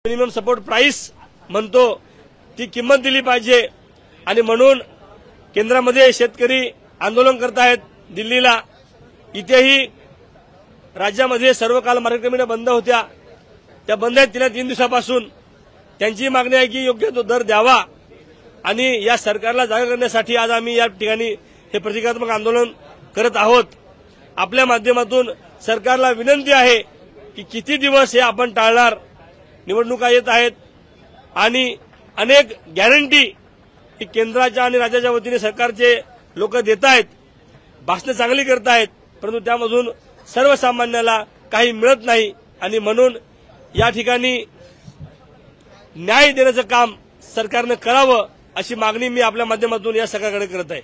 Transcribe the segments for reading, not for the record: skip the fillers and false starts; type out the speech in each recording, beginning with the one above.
Minimum support price म्हणतो ती किंमत दिली पाहिजे आणि म्हणून केंद्रामध्ये शेतकरी आंदोलन करत आहेत दिल्लीला। इथेही राज्यामध्ये सर्व काल मार्केट कमिट्या बंद होत्या, त्या बंद आहेत 3 दिवसापासून। त्यांची मागणी आहे की योग्य तो दर द्यावा आणि या सरकारला जागा करण्यासाठी आज आम्ही या ठिकाणी हे प्रतिकात्मक आंदोलन करत आहोत। आपल्या माध्यमातून सरकारला विनंती आहे की किती दिवस हे आपण टाळणार। निवडणुका येत आहेत आणि अनेक गॅरंटी ही केंद्राच्या आणि राज्याच्या वतीने सरकारचे लोक देत आहेत, भाषणं चांगली करत आहेत, परंतु त्यामधून सर्वसामान्याला काही मिळत नाही आणि म्हणून या ठिकाणी न्याय देण्याचं काम सरकारने करावं अशी मागणी मी आपल्या माध्यमातून या सरकारकडे करत आहे।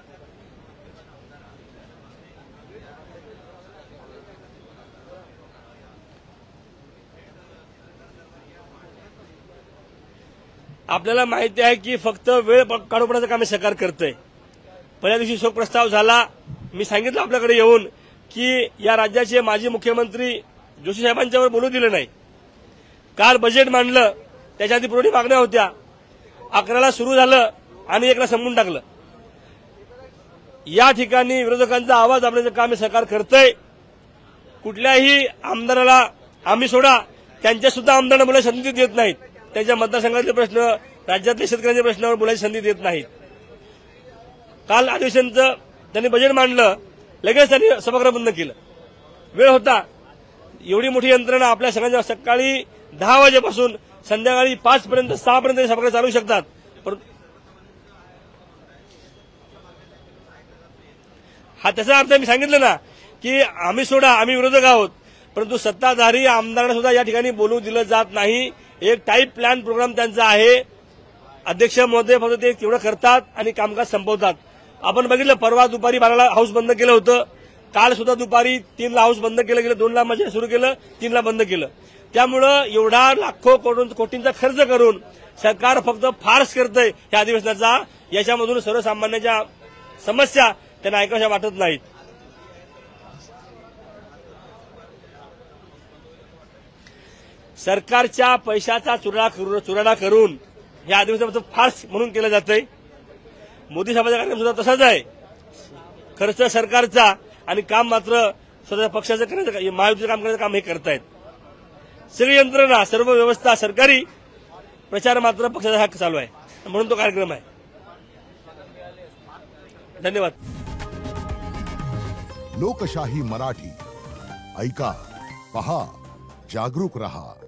आपल्याला माहिती आहे की फक्त वेळ काढूपणाचं काम हे सरकार करतंय। पहिल्या दिवशी शोक प्रस्ताव झाला, मी सांगितलं आपल्याकडे येऊन की या राज्याचे माजी मुख्यमंत्री जोशी साहेबांच्यावर बोलू दिलं नाही। काल बजेट मांडलं, त्याच्या आधी पुरवणी मागण्या होत्या, 11ला सुरू झालं आणि 1ला संपवून टाकलं। या ठिकाणी विरोधकांचा आवाज दाबण्याचं काम हे सरकार करतंय। कुठल्याही आमदाराला आम्ही सोडा, त्यांच्या सुद्धा आमदारांना बोलायची संधी देत नाहीत। त्यांच्या मतदारसंघातले प्रश्न, राज्यातल्या शेतकऱ्यांच्या प्रश्नावर बोलायची संधी देत नाहीत। काल अधिवेशनचं त्यांनी बजेट मांडलं, लगेच त्यांनी सभागृह बंद केलं। वेळ होता, एवढी मोठी यंत्रणा आपल्या सगळ्यांच्या सकाळी 10 वाजेपासून संध्याकाळी 5 पर्यंत 6 पर्यंत सभागृह चालू शकतात। हा त्याचा अर्थ मी सांगितलं ना की आम्ही सोडा, आम्ही विरोधक आहोत, परंतु सत्ताधारी आमदारांना सुद्धा या ठिकाणी बोलू दिलं जात नाही। एक टाईप प्लॅन प्रोग्राम त्यांचा आहे। अध्यक्ष महोदय फक्त ते तेवढं करतात आणि कामकाज संपवतात। आपण बघितलं, परवा दुपारी 12ला हाऊस बंद केलं होतं, काल सुद्धा दुपारी 3ला हाऊस बंद केलं गेलं, 2ला मजा सुरू केलं, 3ला बंद केलं। त्यामुळं एवढा लाखो कोटींचा खर्च करून सरकार फक्त फार्स करतंय या अधिवेशनाचा। याच्यामधून सर्वसामान्यांच्या समस्या त्यांना ऐकाव्या वाटत नाहीत। सरकारच्या पैशाचा चुराडा करून या अधिवेशनाचं फार्स म्हणून केलं जातंय। मोदी साहेबांचा कार्यक्रम सुद्धा तसाच आहे, खर्च सरकारचा आणि काम मात्र स्वतःच्या पक्षाचं करायचं, महायुतीचं काम करायचं काम हे करतायत। सगळी यंत्रणा, सर्व व्यवस्था सरकारी, प्रचार मात्र पक्षाचा हक्क चालू आहे, म्हणून तो कार्यक्रम आहे। धन्यवाद। लोकशाही मराठी ऐका, पहा, जागरूक रहा।